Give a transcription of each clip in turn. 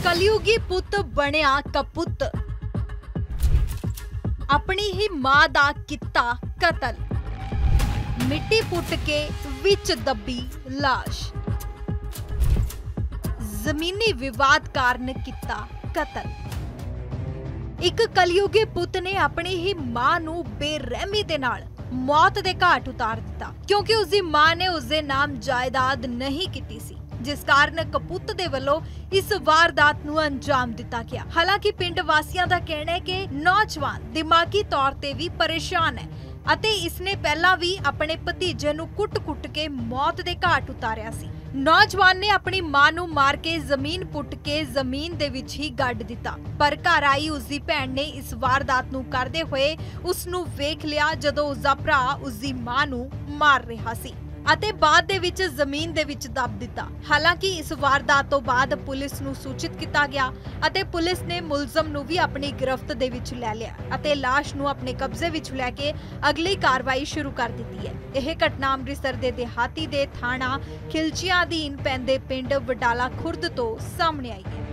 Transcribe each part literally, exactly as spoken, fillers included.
कलयुगी पुत बनिया कपुत, अपनी ही मां दा किता कतल, मिट्टी पुट के विच दबी लाश, जमीनी विवाद कारण किता कतल। एक कलयुगी पुत ने अपनी ही मां नू बेरहमी दे नाल मौत दे घाट उतार दिता, क्योंकि उसकी मां ने उसके नाम जायदाद नहीं की सी, जिस कारण कपुत दे वल्लों इस वारदात नू अंजाम दिता गया। हालांकि पिंड वासियों का कहना है कि नौजवान दिमागी तौर ते भी परेशान है अते इसने पहला भी अपने भतीजे नू कुट-कुट के मौत दे घाट उतारिया सी। नौजवान ने अपनी मां नू मार के जमीन पुट के जमीन दे विच ही गड्ड दिता, पर घर आई उसकी भैन ने इस वारदात नू करदे हुए उसनू वेख लिया जदों उसदा भरा उसदी मां नू मार रहा सी अते बाद दे विच जमीन दे विच दब दिता। हालांकि इस वारदात तो बाद पुलिस नू सूचित किया गया अते पुलिस ने मुलजम नू भी अपनी गिरफ्त दे विच लै लिया अते लाश नू अपने कब्जे विच लैके अगली कार्रवाई शुरू कर दी है। यह घटना अमृतसर दे देहाती दे थाणा खिलचिया अधीन पैंदे पिंड वडाला खुर्द तो सामने आई है।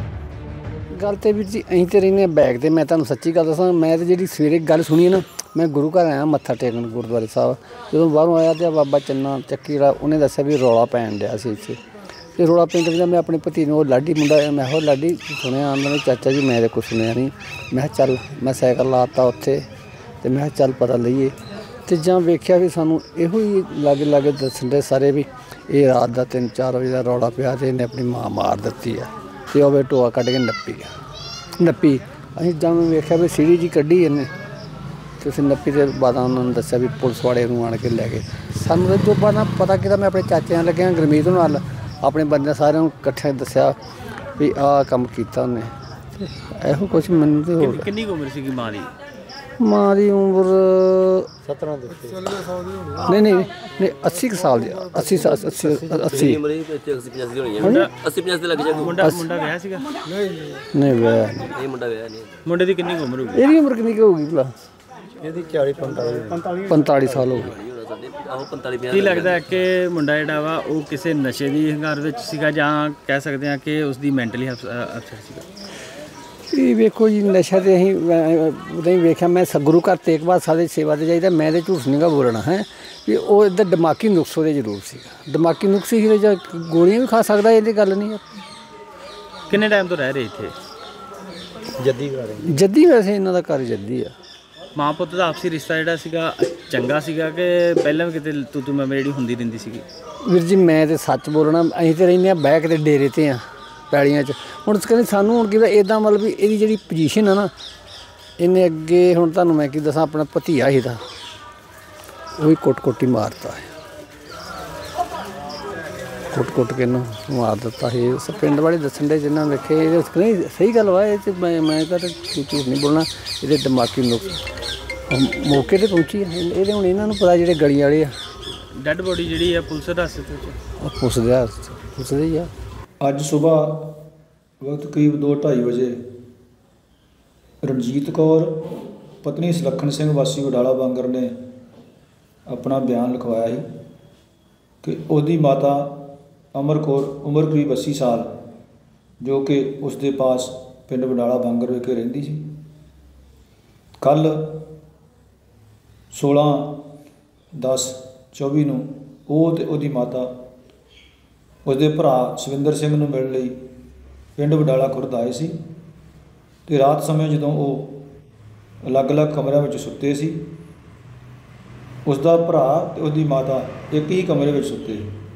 गल तो वीर जी अं तो रहने बैग तो मैं तुहानू सच्ची गल दसां, मैं तो जी सवेरे गल सुनी है ना, मैं गुरु घर आया मत्था टेकन गुरुद्वारे साहब, जो बाहरों आया तो बाबा चन्ना चक्की उन्हें दस्या भी रौला पैन दिया सी इत्थे, ते रौला पैंदे मैं अपने भती नूं लाडी मुंडा मैं हो लाडी सुनिया आंदा नहीं चाचा जी मैं तो कुछ सुनिया नहीं, मैं चल मैं सैकल लाता उत्थे ते मैं चल पता लईए ते जां वेख्या भी सानूं इहो ही लागे लागे दस्सण दे सारे भी ये रात का तीन चार बजे का रौला पिया ते इन्हें अपनी मां मार दित्ती है ते ओह टोआ कढ के नप्पी नप्पी असीं जां वेख्या भी सीढ़ी जी कड्ढी इन्हें तो उस नप्पी के बाद उन्होंने दस्या भी पुलिस वाले आण के लै गए। सानूं जो बाद पता किया मैं अपने चाचे लग्या गुरमीत नाल अपने बंदे सारे कट्ठे दस्या भी आह काम किया उन्हें, इहो कुछ मैनूं ते होर कितनी उम्र सी मां दी? मां दी उम्र सत्रह नहीं नहीं नहीं अस्सी साल दी अस्सी अस्सी अस्सी नहीं नहीं मुंडे दी कितनी उम्र होगी? ਇਹਦੀ उम्र कितनी होगी भला? ਇਹਦੀ चालीस पैंताली साल हो गई। ਕੀ ਲੱਗਦਾ ਹੈ ਕਿ ਮੁੰਡਾ ਜਿਹੜਾ ਵਾ ਉਹ ਕਿਸੇ ਨਸ਼ੇ ਦੀ ਹੰਗਾਰ ਵਿੱਚ ਸੀਗਾ ਜਾਂ ਕਹਿ ਸਕਦੇ ਹਾਂ ਕਿ ਉਸਦੀ ਮੈਂਟਲੀ ਅਪਸੈਟ ਸੀਗਾ? ਇਹ ਵੇਖੋ ਜੀ ਨਸ਼ਾ ਤੇ ਅਸੀਂ ਨਹੀਂ ਵੇਖਿਆ, ਮੈਂ ਗੁਰੂ ਘਰ ਤੇਗ ਬਹਾਦਰ ਦੀ ਸੇਵਾ ਤੇ ਜਾਈਦਾ, ਮੈਂ ਤੇ ਝੂਠ ਨਹੀਂ ਗਾ ਬੋਲਣਾ ਹੈ ਵੀ ਉਹ ਇੱਧਰ ਦਿਮਾਗੀ ਨੁਕਸ ਉਹਦੇ ਜ਼ਰੂਰ ਸੀਗਾ, ਦਿਮਾਗੀ ਨੁਕਸ ਸੀ ਜਾਂ ਗੋਲੀਆਂ ਵੀ ਖਾ ਸਕਦਾ, ਇਹਦੀ ਗੱਲ ਨਹੀਂ। ਕਿੰਨੇ ਟਾਈਮ ਤੋਂ ਰਹਿ ਰਹੇ ਇੱਥੇ? ਜੱਦੀ ਘਰ ਜੱਦੀ, ਵੈਸੇ ਇਹਨਾਂ ਦਾ ਘਰ ਜੱਦੀ ਆ। ਮਾਂ ਪੁੱਤ ਦਾ ਆਪਸੀ ਰਿਸ਼ਤਾ ਜਿਹੜਾ ਸੀਗਾ ਚੰਗਾ ਸੀਗਾ ਕਿ ਪਹਿਲਾਂ ਵੀ ਕਿਤੇ ਤੂੰ ਤੂੰ ਮੈਂ ਜਿਹੜੀ ਹੁੰਦੀ ਰਹਿੰਦੀ ਸੀਗੀ? ਵੀਰ ਜੀ ਮੈਂ ਤੇ ਸੱਚ ਬੋਲਣਾ, ਅਸੀਂ ਤੇ ਰਹਿੰਦੇ ਹਾਂ ਬਹਿ ਕੇ ਡੇਰੇ ਤੇ ਆ ਪੈਲੀਆਂ 'ਚ। ਹੁਣ ਕਹਿੰਦੇ ਸਾਨੂੰ ਹੁਣ ਕਿਵੇਂ ਇੱਦਾਂ ਮਤਲਬ ਵੀ ਇਹਦੀ ਜਿਹੜੀ ਪੋਜੀਸ਼ਨ ਆ ਨਾ, ਇਹਨੇ ਅੱਗੇ ਹੁਣ ਤੁਹਾਨੂੰ ਮੈਂ ਕੀ ਦੱਸਾਂ, ਆਪਣਾ ਭਤੀਆ ਸੀ ਦਾ ਉਹ ਵੀ ਕੁੱਟ ਕੁੱਟ ਹੀ ਮਾਰਤਾ ਹੈ, ਕੁੱਟ ਕੁੱਟ ਕੇ ਇਹਨੂੰ ਮਾਰ ਦਿੱਤਾ ਸੀ। ਉਸ ਪਿੰਡ ਵਾਲੇ ਦੱਸਣ ਦੇ ਜਿੰਨਾ ਵੇਖੇ ਇਹਦੇ ਨਹੀਂ ਸਹੀ ਗੱਲ ਵਾ, ਇਹ ਤੇ ਮੈਂ ਮੈਂ ਤਾਂ ਝੂਠ ਨਹੀਂ ਬੋਲਣਾ, ਇਹਦੇ ਦਿਮਾਗੀ ਨੁਕਸ ਮੌਕੇ ਤੇ ਪਹੁੰਚੀ ਹੈ। ਇਹਦੇ ਹੁਣ ਇਹਨਾਂ ਨੂੰ ਪਤਾ ਜਿਹੜੇ ਗਲੀ ਵਾਲੇ ਆ। ਡੈਡ ਬੋਡੀ ਜਿਹੜੀ ਆ ਪੁਲਿਸ ਹਿਰਾਸਤ ਵਿੱਚ? ਪੁਲਿਸ ਦੇ ਪੁਲਿਸ ਦੇ ਹੀ ਆ। ਅੱਜ ਸੁਬਾਹ ਵਕਤ ਕਰੀਬ ਦੋ ਢਾਈ ਵਜੇ ਰਣਜੀਤ ਕੌਰ ਪਤਨੀ ਸੁਲੱਖਣ ਸਿੰਘ ਵਾਸੀ ਵਡਾਲਾ ਬਾਂਗਰ ਨੇ ਆਪਣਾ ਬਿਆਨ ਲਿਖਵਾਇਆ ਸੀ ਕਿ ਉਹਦੀ ਮਾਤਾ ਅਮਰ ਕੌਰ ਉਮਰ ਕਰੀਬ अस्सी ਸਾਲ, ਜੋ ਕਿ ਉਸ ਦੇ ਪਾਸ ਪਿੰਡ ਵਡਾਲਾ ਬਾਂਗਰ ਵਿਖੇ ਰਹਿੰਦੀ ਸੀ, ਕੱਲ੍ਹ सोलह दस चौबी ਨੂੰ ਉਹ ਅਤੇ ਉਹਦੀ ਮਾਤਾ उसदे भरा सविंदर सिंह ਨੂੰ ਮਿਲਣ ਲਈ ਪਿੰਡ ਵਡਾਲਾ ਖੁਰਦ ਆਏ ਸੀ ਤੇ ਰਾਤ ਸਮੇਂ ਜਦੋਂ ਉਹ ਅਲੱਗ-ਅਲੱਗ ਕਮਰਿਆਂ ਵਿੱਚ ਸੁੱਤੇ ਸੀ, ਉਸਦਾ ਭਰਾ ਤੇ ਉਹਦੀ ਮਾਤਾ ਇੱਕ ਹੀ ਕਮਰੇ ਵਿੱਚ ਸੁੱਤੇ।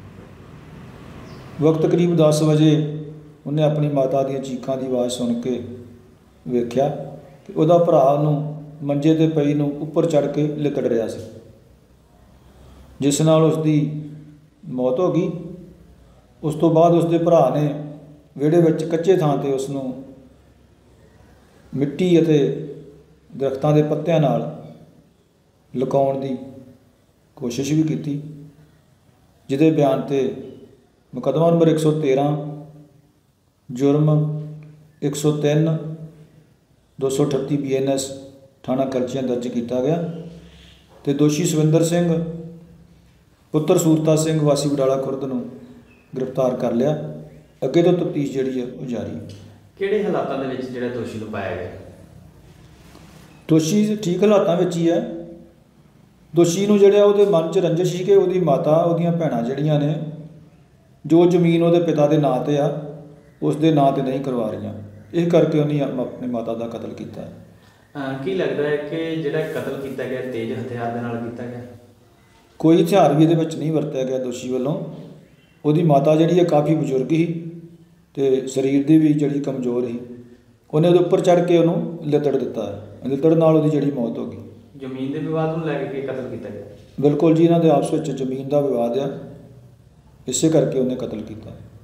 ਵਕਤ ਕਰੀਬ दस ਵਜੇ ਉਹਨੇ ਆਪਣੀ ਮਾਤਾ ਦੀਆਂ ਚੀਕਾਂ ਦੀ ਆਵਾਜ਼ ਸੁਣ ਕੇ ਵੇਖਿਆ ਕਿ ਉਹਦਾ ਭਰਾ ਉਹਨੂੰ ਮੰਜੇ ਤੇ ਪਈ ਨੂੰ ਉੱਪਰ ਚੜ੍ਹ ਕੇ ਲਿਕੜ ਰਿਹਾ ਸੀ, ਜਿਸ ਨਾਲ ਉਸਦੀ ਮੌਤ ਹੋ ਗਈ। ਉਸ ਤੋਂ ਬਾਅਦ ਉਸਦੇ ਭਰਾ ਨੇ ਵਿਹੜੇ ਵਿੱਚ ਕੱਚੇ ਥਾਂ 'ਤੇ ਉਸ ਨੂੰ ਮਿੱਟੀ ਅਤੇ ਦਰਖਤਾਂ ਦੇ ਪੱਤਿਆਂ ਨਾਲ ਲੁਕਾਉਣ ਦੀ ਕੋਸ਼ਿਸ਼ ਵੀ ਕੀਤੀ, ਜਿਹਦੇ ਬਿਆਨ 'ਤੇ ਮੁਕੱਦਮਾ ਨੰਬਰ एक सौ तेरह जुर्म एक सौ तीन दो सौ अठत्ती बी एन एस थाना कलचियां दर्ज किया गया तो दोषी सविंदर सिंह पुत्र सूरता सिंह वासी वडाला खुर्द नूं गिरफ्तार कर लिया ਅੱਗੇ ਤੋਂ ਤਫਤੀਸ਼ ਜਿਹੜੀ ਹੈ ਉਹ ਜਾਰੀ ਹੈ। ਕਿਹੜੇ ਹਾਲਾਤਾਂ ਦੇ ਵਿੱਚ ਜਿਹੜਾ ਦੋਸ਼ੀ ਨੂੰ ਪਾਇਆ ਗਿਆ? ਦੋਸ਼ੀ ਠੀਕ ਹਾਲਾਤਾਂ ਵਿੱਚ ਹੀ ਹੈ। ਦੋਸ਼ੀ ਨੂੰ ਜਿਹੜਾ ਉਹਦੇ ਮਨ 'ਚ ਰੰਜਿਸ਼ ਸੀ ਕਿ ਉਹਦੀ ਮਾਤਾ ਉਹਦੀਆਂ ਭੈਣਾਂ ਜਿਹੜੀਆਂ ਨੇ ਜੋ ਜ਼ਮੀਨ ਉਹਦੇ ਪਿਤਾ ਦੇ ਨਾਂ 'ਤੇ ਆ ਉਸ ਦੇ ਨਾਂ 'ਤੇ ਨਹੀਂ ਕਰਵਾ ਰਹੀਆਂ, ਇਸ ਕਰਕੇ ਉਹਨੇ ਆਪਣੀ ਮਾਤਾ ਦਾ ਕਤਲ ਕੀਤਾ ਹੈ। ਅਹ ਕੀ ਲੱਗਦਾ ਹੈ ਕਿ ਜਿਹੜਾ ਕਤਲ ਕੀਤਾ ਗਿਆ ਤੇਜ਼ ਹਥਿਆਰ ਦੇ ਨਾਲ ਕੀਤਾ ਗਿਆ? ਕੋਈ ਹਥਿਆਰ ਵੀ ਇਹਦੇ ਵਿੱਚ ਨਹੀਂ ਵਰਤਿਆ ਗਿਆ ਦੋਸ਼ੀ ਵੱਲੋਂ। ਉਹਦੀ ਮਾਤਾ ਜਿਹੜੀ ਹੈ ਕਾਫੀ ਬਜ਼ੁਰਗ ਸੀ ਅਤੇ ਸਰੀਰ ਦੀ ਵੀ ਜਿਹੜੀ ਕਮਜ਼ੋਰ ਸੀ। ਉਹਨੇ ਉਹਦੇ ਉੱਪਰ ਚੜ੍ਹ ਕੇ ਉਹਨੂੰ ਲਿੱਤੜ ਦਿੱਤਾ ਹੈ, ਲਿੱਤੜ ਨਾਲ ਉਹਦੀ ਜਿਹੜੀ ਮੌਤ ਹੋ ਗਈ। ਜ਼ਮੀਨ ਦੇ ਵਿਵਾਦ ਨੂੰ ਲੈ ਕੇ ਕਤਲ ਕੀਤਾ ਗਿਆ? ਬਿਲਕੁਲ ਜੀ, ਇਹਨਾਂ ਦੇ ਆਪਸ ਵਿੱਚ ਜ਼ਮੀਨ ਦਾ ਵਿਵਾਦ ਆ, ਇਸੇ ਕਰਕੇ ਉਹਨੇ ਕਤਲ ਕੀਤਾ।